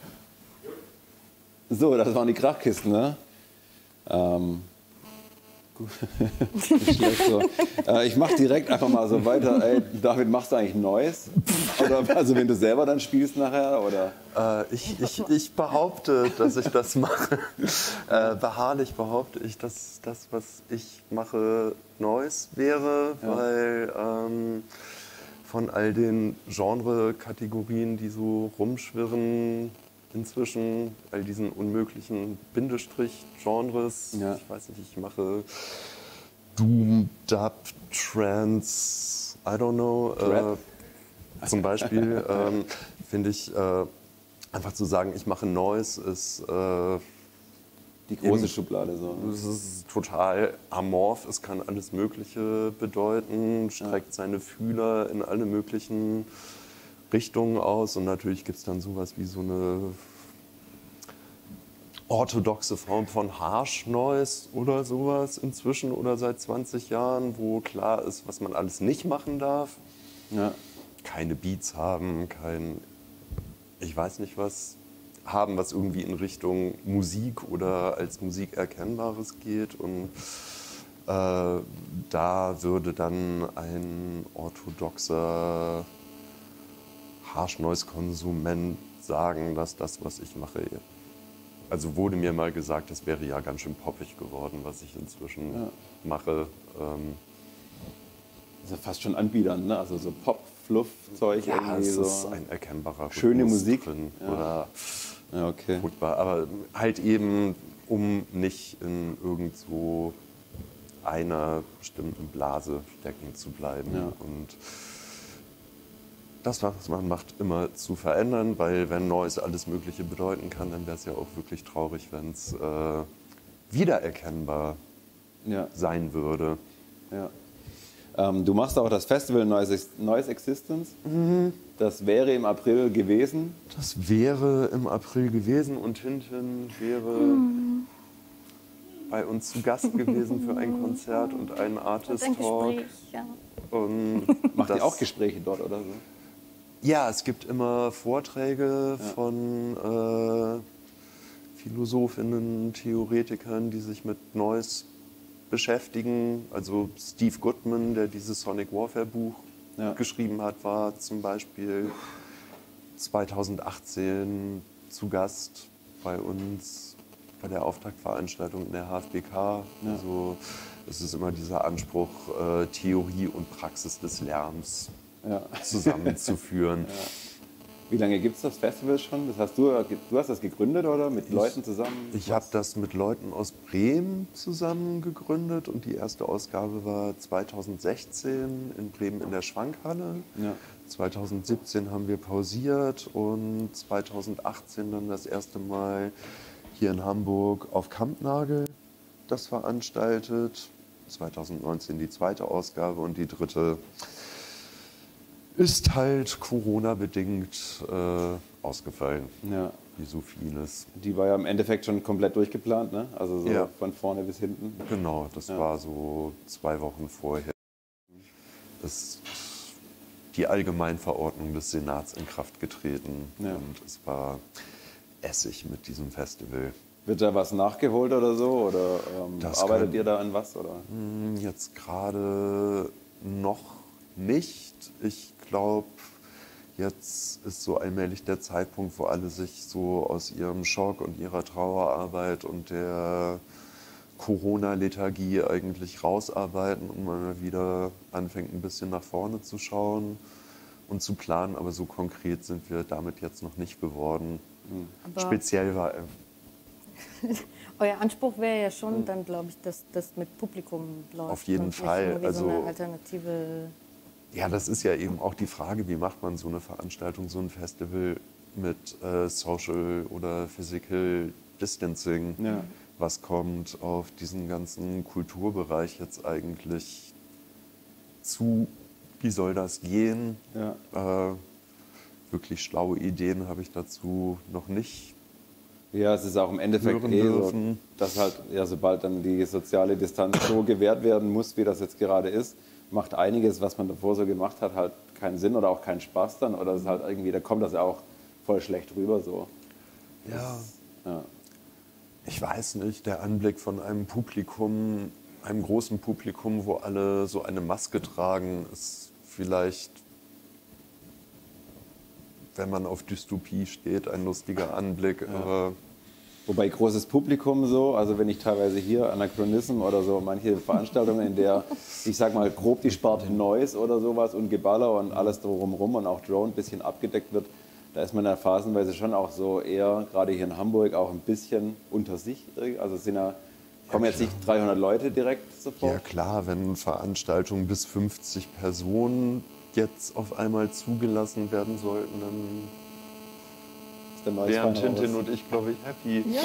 So, das waren die Krachkisten, ne? Nicht schlecht so. Ich mache direkt einfach mal so weiter. Ey, David, machst du eigentlich Neues? Oder, also wenn du selber dann spielst nachher? Oder? Ich behaupte, dass ich das mache. Beharrlich behaupte ich, dass das, was ich mache, Neues wäre, weil von all den Genre-Kategorien, die so rumschwirren, inzwischen, all diesen unmöglichen Bindestrich-Genres. Ja. Ich weiß nicht, ich mache Doom, Dub, Trance, I don't know. Zum Beispiel finde ich, einfach zu sagen, ich mache Noise, ist die große Schublade. So. Es ist total amorph, es kann alles Mögliche bedeuten, streckt seine Fühler in alle möglichen Richtungen aus und natürlich gibt es dann sowas wie so eine orthodoxe Form von Harsh Noise oder sowas inzwischen oder seit 20 Jahren, wo klar ist, was man alles nicht machen darf. Ja. Keine Beats haben, ich weiß nicht was, haben, was irgendwie in Richtung Musik oder als Musik Erkennbares geht und da würde dann ein orthodoxer Harsh-Noise-Konsument sagen, dass das, was ich mache, also wurde mir mal gesagt, das wäre ja ganz schön poppig geworden, was ich inzwischen mache. Das ist ja fast schon anbiedernd, ne? Also so Pop-Fluff-Zeug irgendwie es so. ist ein erkennbarer schöne Rhythmus Musik drin. Oder okay. Furchtbar, aber halt eben, um nicht in irgend so einer bestimmten Blase stecken zu bleiben. Ja. Und das, was man macht, immer zu verändern, weil wenn Neues alles Mögliche bedeuten kann, dann wäre es ja auch wirklich traurig, wenn es wiedererkennbar sein würde. Ja. Du machst auch das Festival Noise Existence. Mhm. Das wäre im April gewesen. Das wäre im April gewesen und Tintin wäre bei uns zu Gast gewesen für ein Konzert und einen Artist-Talk. Ja. Macht ihr auch Gespräche dort oder so? Ja, es gibt immer Vorträge von Philosophinnen, Theoretikern, die sich mit Noise beschäftigen. Also Steve Goodman, der dieses Sonic Warfare Buch geschrieben hat, war zum Beispiel 2018 zu Gast bei uns bei der Auftaktveranstaltung in der HFBK. Ja. Also es ist immer dieser Anspruch, Theorie und Praxis des Lärms zusammenzuführen. Ja. Wie lange gibt es das Festival schon? Das hast du hast das gegründet oder mit Leuten zusammen? Ich habe das mit Leuten aus Bremen zusammen gegründet und die erste Ausgabe war 2016 in Bremen in der Schwankhalle. Ja. 2017 haben wir pausiert und 2018 dann das erste Mal hier in Hamburg auf Kampnagel das veranstaltet. 2019 die zweite Ausgabe und die dritte ist halt Corona-bedingt ausgefallen, wie so vieles. Die war ja im Endeffekt schon komplett durchgeplant, ne? Also so von vorne bis hinten. Genau, das war so 2 Wochen vorher. Ist die Allgemeinverordnung des Senats in Kraft getreten und es war Essig mit diesem Festival. Wird da was nachgeholt oder so? Oder arbeitet ihr da an was? Oder? Jetzt gerade noch nicht. Ich glaube, jetzt ist so allmählich der Zeitpunkt, wo alle sich so aus ihrem Schock und ihrer Trauerarbeit und der Corona-Lethargie eigentlich rausarbeiten und man mal wieder anfängt, ein bisschen nach vorne zu schauen und zu planen. Aber so konkret sind wir damit jetzt noch nicht geworden. Aber speziell war euer Anspruch wäre ja schon dann, glaube ich, dass das mit Publikum läuft. Auf jeden Fall. Also so eine alternative. Ja, das ist ja eben auch die Frage, wie macht man so eine Veranstaltung, so ein Festival mit Social oder Physical Distancing? Ja. Was kommt auf diesen ganzen Kulturbereich jetzt eigentlich zu? Wie soll das gehen? Ja. Wirklich schlaue Ideen habe ich dazu noch nicht. Ja, es ist auch im Endeffekt so, dass halt, sobald dann die soziale Distanz so gewährt werden muss, wie das jetzt gerade ist, macht einiges, was man davor so gemacht hat, halt keinen Sinn oder auch keinen Spaß dann. Oder es ist halt irgendwie, da kommt das ja auch voll schlecht rüber so. Ja. Ich weiß nicht, der Anblick von einem Publikum einem großen Publikum, wo alle so eine Maske tragen, ist vielleicht, wenn man auf Dystopie steht, ein lustiger Anblick. Ja. Aber Wobei großes Publikum so, also wenn ich teilweise hier Anachronism oder so, manche Veranstaltungen, in der, ich sag mal, grob die Sparte Noise oder sowas und Geballer und alles drumherum und auch Drone ein bisschen abgedeckt wird, da ist man ja phasenweise schon auch so eher, gerade hier in Hamburg, auch ein bisschen unter sich. Also es sind ja, kommen jetzt nicht 300 Leute direkt sofort. ja klar, wenn Veranstaltungen bis 50 Personen jetzt auf einmal zugelassen werden sollten, dann Ist der Noise wären feiner Tintin aus. und ich, glaube ich, happy. Ja,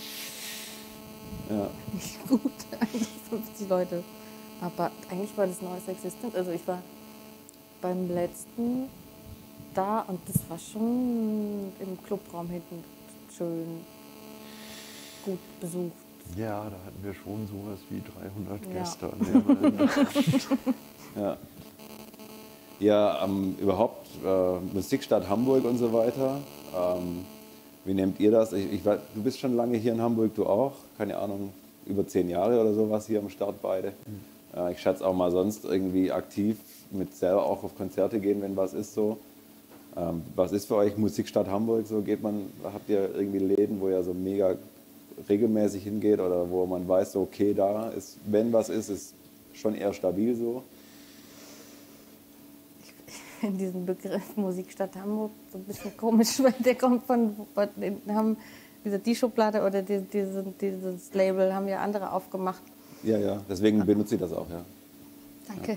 Ja. nicht gut, eigentlich 50 Leute. Aber eigentlich war das Neues existent. Also ich war beim letzten da und das war schon im Clubraum hinten schön gut besucht. Ja, da hatten wir schon sowas wie 300 Ja. Gäste an der Ja, ja überhaupt Musikstadt Hamburg und so weiter. Wie nehmt ihr das? Du bist schon lange hier in Hamburg, du auch? Keine Ahnung, über 10 Jahre oder sowas hier am Start beide. Ich schätze auch mal sonst irgendwie aktiv mit selber auch auf Konzerte gehen, wenn was ist so. Was ist für euch Musikstadt Hamburg so? Habt ihr irgendwie Läden, wo ihr so mega regelmäßig hingeht oder wo man weiß, so, okay, da ist, wenn was ist schon eher stabil so? In diesem Begriff Musikstadt Hamburg so ein bisschen komisch, weil der kommt die Schublade oder dieses Label haben ja andere aufgemacht. Ja, deswegen benutze ich das auch, ja. Danke.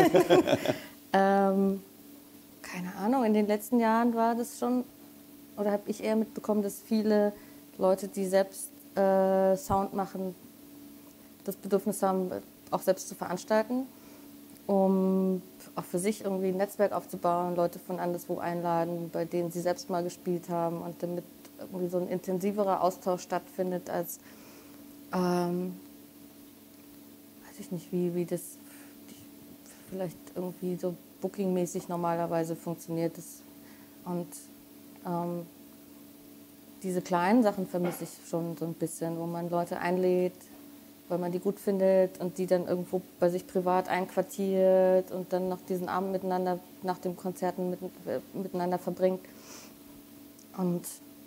Keine Ahnung, in den letzten Jahren war das schon, oder habe ich eher mitbekommen, dass viele Leute, die selbst Sound machen, das Bedürfnis haben, auch selbst zu veranstalten, um auch für sich irgendwie ein Netzwerk aufzubauen, Leute von anderswo einladen, bei denen sie selbst mal gespielt haben und damit irgendwie so ein intensiverer Austausch stattfindet, als weiß ich nicht, wie das vielleicht irgendwie so bookingmäßig normalerweise funktioniert. Und diese kleinen Sachen vermisse ich schon so ein bisschen, wo man Leute einlädt, weil man die gut findet und die dann irgendwo bei sich privat einquartiert und dann noch diesen Abend miteinander nach dem Konzerten miteinander verbringt. Und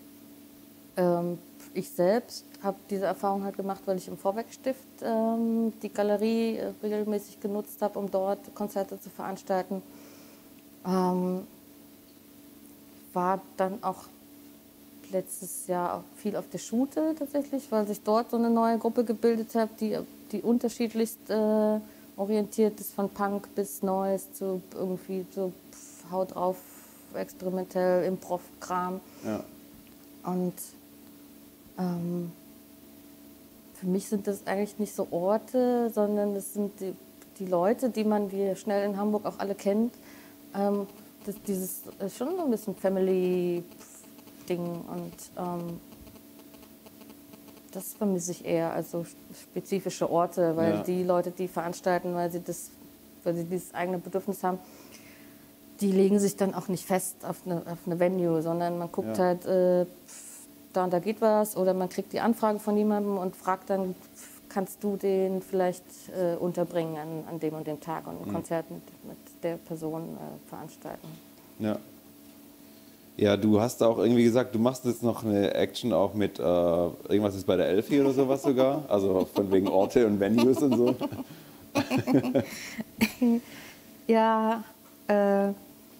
ich selbst habe diese Erfahrung halt gemacht, weil ich im Vorwerkstift die Galerie regelmäßig genutzt habe, um dort Konzerte zu veranstalten. War dann auch letztes Jahr auch viel auf der Schute tatsächlich, weil sich dort so eine neue Gruppe gebildet hat, die unterschiedlichst orientiert ist, von Punk bis Neues zu irgendwie so Haut drauf, experimentell, Improv-Kram. Ja. Und für mich sind das eigentlich nicht so Orte, sondern das sind die Leute, die man wie schnell in Hamburg auch alle kennt. Dieses ist schon so ein bisschen Family-Ding und das vermisse ich eher, also spezifische Orte, weil die Leute, die veranstalten, weil sie dieses eigene Bedürfnis haben, die legen sich dann auch nicht fest auf eine Venue, sondern man guckt halt, da und da geht was, oder man kriegt die Anfrage von jemandem und fragt dann, kannst du den vielleicht unterbringen an dem und dem Tag und ein Konzert mit der Person veranstalten. Ja. Ja, du hast auch irgendwie gesagt, du machst jetzt noch eine Action auch mit, irgendwas ist bei der Elfi oder sowas sogar, also von wegen Orte und Venues und so. Ja, wie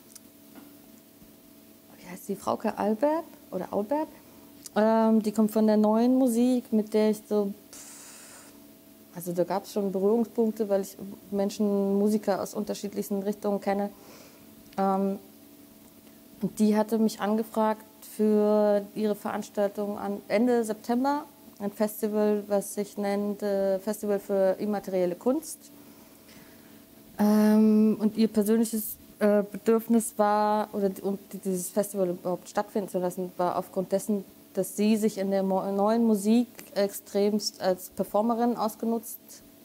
heißt die, Frauke Albert oder Albert? Die kommt von der neuen Musik, mit der ich so, also da gab es schon Berührungspunkte, weil ich Menschen, Musiker aus unterschiedlichsten Richtungen kenne. Und die hatte mich angefragt für ihre Veranstaltung Ende September, ein Festival, was sich nennt Festival für immaterielle Kunst. Und ihr persönliches Bedürfnis war, um dieses Festival überhaupt stattfinden zu lassen, war aufgrund dessen, dass sie sich in der neuen Musik extremst als Performerin ausgenutzt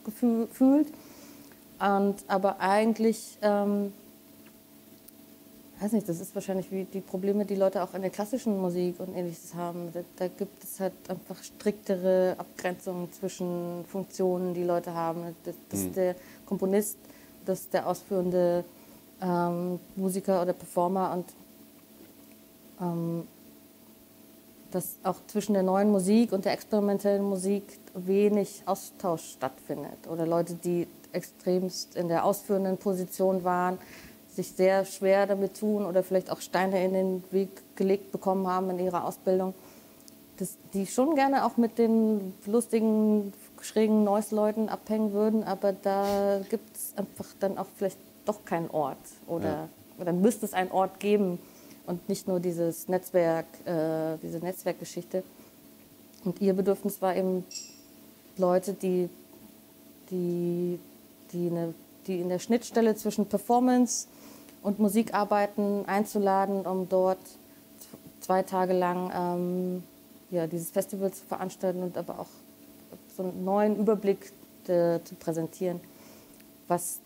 fühlt. Und aber eigentlich, weiß nicht, das ist wahrscheinlich wie die Probleme, die Leute auch in der klassischen Musik und Ähnliches haben. Da gibt es halt einfach striktere Abgrenzungen zwischen Funktionen, die Leute haben. Das ist der Komponist, das ist der ausführende Musiker oder Performer und dass auch zwischen der neuen Musik und der experimentellen Musik wenig Austausch stattfindet. Oder Leute, die extremst in der ausführenden Position waren, sich sehr schwer damit tun oder vielleicht auch Steine in den Weg gelegt bekommen haben in ihrer Ausbildung, die schon gerne auch mit den lustigen, schrägen Noise-Leuten abhängen würden, aber da gibt es einfach dann auch vielleicht doch keinen Ort. Oder dann müsste es einen Ort geben und nicht nur dieses Netzwerk, diese Netzwerkgeschichte. Und ihr Bedürfnis war eben, Leute, die in der Schnittstelle zwischen Performance und Musik arbeiten, einzuladen, um dort 2 Tage lang dieses Festival zu veranstalten und aber auch so einen neuen Überblick zu präsentieren, was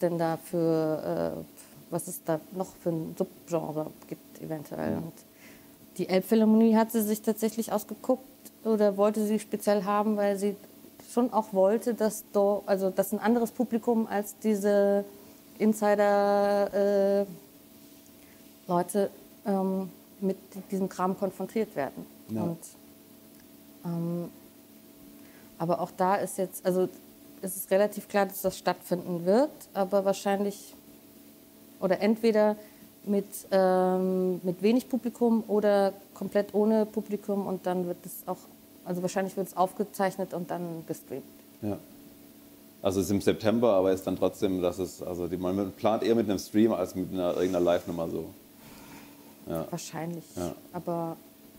es da noch für ein Subgenre gibt eventuell. Und die Elbphilharmonie hat sie sich tatsächlich ausgeguckt oder wollte sie speziell haben, weil sie schon auch wollte, dass ein anderes Publikum als diese Insider Leute mit diesem Kram konfrontiert werden. Ja. Aber auch da ist jetzt, also es ist relativ klar, dass das stattfinden wird, aber wahrscheinlich oder entweder mit wenig Publikum oder komplett ohne Publikum und dann wird es auch, also wahrscheinlich wird es aufgezeichnet und dann gestreamt. Ja. Also es ist im September, aber ist dann trotzdem, man plant eher mit einem Stream als mit irgendeiner Live-Nummer so. Ja. Wahrscheinlich, ja. Aber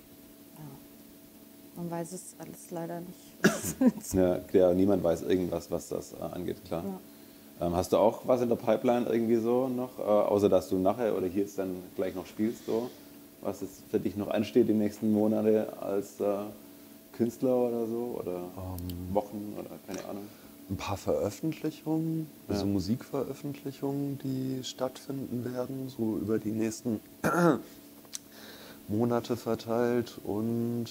man weiß es alles leider nicht. Ja, niemand weiß irgendwas, was das angeht, klar. Ja. Hast du auch was in der Pipeline irgendwie so noch, außer dass du nachher oder hier jetzt dann gleich noch spielst, so, was jetzt für dich noch ansteht die nächsten Monate als Künstler oder so oder Wochen oder keine Ahnung? Ein paar Veröffentlichungen, also Musikveröffentlichungen, die stattfinden werden, so über die nächsten Monate verteilt und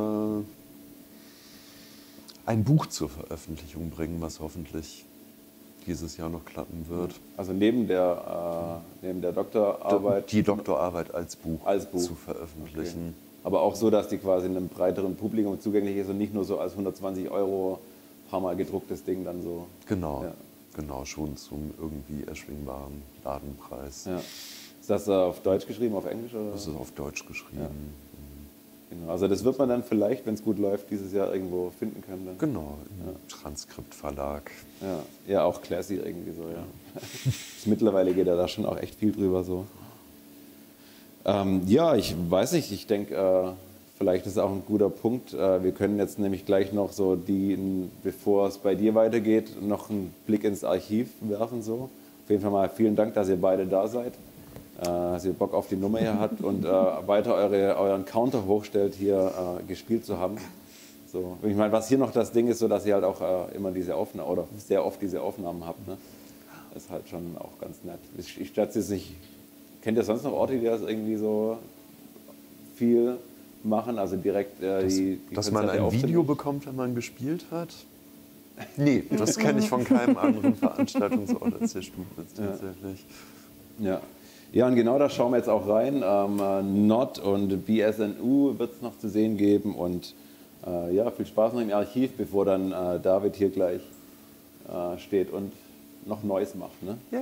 ein Buch zur Veröffentlichung bringen, was hoffentlich dieses Jahr noch klappen wird. Also neben der Doktorarbeit? Die Doktorarbeit als Buch zu veröffentlichen. Okay. Aber auch so, dass die quasi einem breiteren Publikum zugänglich ist und nicht nur so als 120 € paar Mal gedrucktes Ding dann so. Genau, genau, schon zum irgendwie erschwingbaren Ladenpreis. Ja. Ist das auf Deutsch geschrieben, auf Englisch? Oder? Das ist auf Deutsch geschrieben. Ja. Genau. Also das wird man dann vielleicht, wenn es gut läuft, dieses Jahr irgendwo finden können. Dann. Genau, im Transkriptverlag. Ja, auch classy irgendwie so, ja. Mittlerweile geht da schon auch echt viel drüber so. Ich weiß nicht, ich denke, vielleicht ist auch ein guter Punkt. Wir können jetzt nämlich gleich noch so bevor es bei dir weitergeht, noch einen Blick ins Archiv werfen. So. Auf jeden Fall mal vielen Dank, dass ihr beide da seid, dass ihr Bock auf die Nummer hier habt und weiter euren Counter hochstellt, hier gespielt zu haben. So. Ich meine, was hier noch das Ding ist, so dass ihr halt auch immer diese Aufnahmen oder sehr oft diese Aufnahmen habt. Ne? Das ist halt schon auch ganz nett. Ich schätze jetzt nicht, kennt ihr sonst noch Orte, die das irgendwie so viel machen, also direkt dass man ein Video bekommt, wenn man gespielt hat? Nee, das kenne ich von keinem anderen Veranstaltungsort als der Stuhlwitz tatsächlich. Ja, und genau da schauen wir jetzt auch rein. Not und BSNU wird es noch zu sehen geben und viel Spaß noch im Archiv, bevor dann David hier gleich steht und noch Neues macht. Ne? Ja.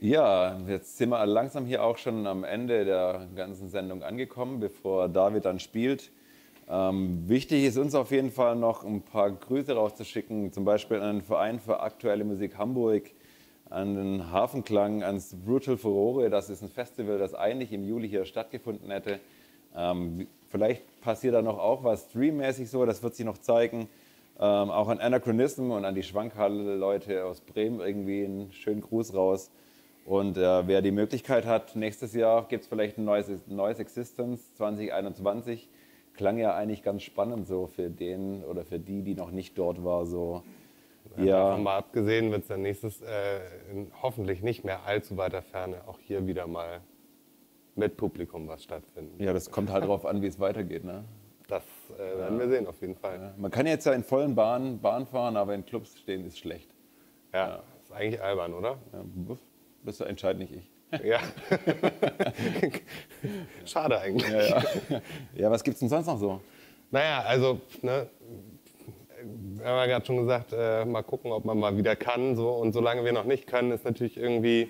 Ja, jetzt sind wir langsam hier auch schon am Ende der ganzen Sendung angekommen, bevor David dann spielt. Wichtig ist uns auf jeden Fall noch ein paar Grüße rauszuschicken, zum Beispiel an den Verein für aktuelle Musik Hamburg, an den Hafenklang, ans Brutal Furore. Das ist ein Festival, das eigentlich im Juli hier stattgefunden hätte. Vielleicht passiert da noch auch was streammäßig so, das wird sich noch zeigen. Auch an Anachronism und an die Schwankhalle-Leute aus Bremen irgendwie einen schönen Gruß raus. Und wer die Möglichkeit hat, nächstes Jahr gibt es vielleicht ein neues Existence 2021. Klang ja eigentlich ganz spannend so für den oder für die, die noch nicht dort war. So. Ja. Davon mal abgesehen wird es dann nächstes, hoffentlich nicht mehr allzu weiter Ferne, auch hier wieder mal mit Publikum was stattfinden. Ja, das kommt halt darauf an, wie es weitergeht. Ne? Das werden wir sehen, auf jeden Fall. Ja. Man kann jetzt ja in vollen Bahn fahren, aber in Clubs stehen ist schlecht. Ja, ist eigentlich albern, oder? Ja, das entscheidet nicht ich. Ja. Schade eigentlich. Ja, was gibt's denn sonst noch so? Naja, also, ne, wir haben ja gerade schon gesagt, mal gucken, ob man mal wieder kann. So. Und solange wir noch nicht können, ist natürlich irgendwie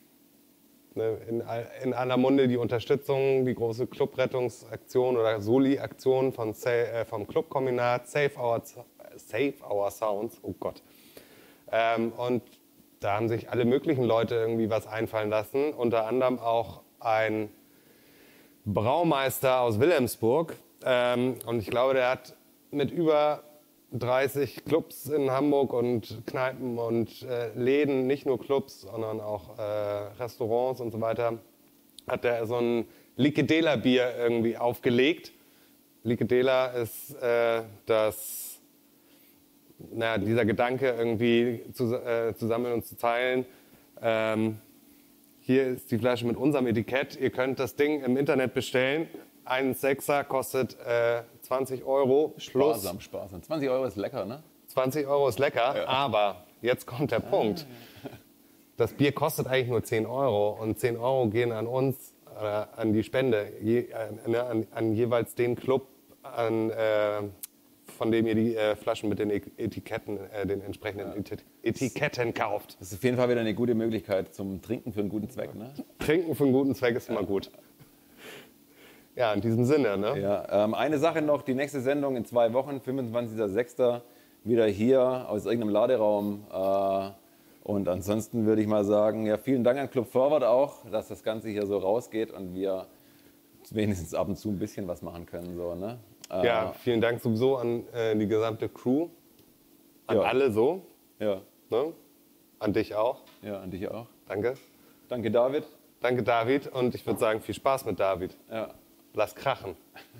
in aller Munde die Unterstützung, die große Clubrettungsaktion oder Soli-Aktion vom Clubkombinat Save Our Sounds. Oh Gott. Und da haben sich alle möglichen Leute irgendwie was einfallen lassen, unter anderem auch ein Braumeister aus Wilhelmsburg. Und ich glaube, der hat mit über 30 Clubs in Hamburg und Kneipen und Läden, nicht nur Clubs, sondern auch Restaurants und so weiter, hat er so ein Likedela-Bier irgendwie aufgelegt. Likedela ist dieser Gedanke irgendwie zu sammeln und zu teilen. Hier ist die Flasche mit unserem Etikett. Ihr könnt das Ding im Internet bestellen. Ein Sechser kostet 20 Euro. Sparsam. 20 Euro ist lecker, ne? 20 Euro ist lecker, ja. Aber jetzt kommt der Punkt. Das Bier kostet eigentlich nur 10 Euro und 10 Euro gehen an uns, an die Spende, an jeweils den Club, von dem ihr die Flaschen mit den Etiketten, den entsprechenden Etiketten kauft. Das ist auf jeden Fall wieder eine gute Möglichkeit zum Trinken für einen guten Zweck, ne? Trinken für einen guten Zweck ist immer gut. Ja, in diesem Sinne, ne? Ja, eine Sache noch, die nächste Sendung in 2 Wochen, 25.06. wieder hier aus irgendeinem Laderaum. Und ansonsten würde ich mal sagen, ja, vielen Dank an Club Forward auch, dass das Ganze hier so rausgeht und wir wenigstens ab und zu ein bisschen was machen können. So, ne? Ja, vielen Dank sowieso an die gesamte Crew, an alle so. Ja. Ne? An dich auch. Ja, an dich auch. Danke. Danke, David. Danke, David. Und ich würde sagen, viel Spaß mit David. Ja. Lass krachen.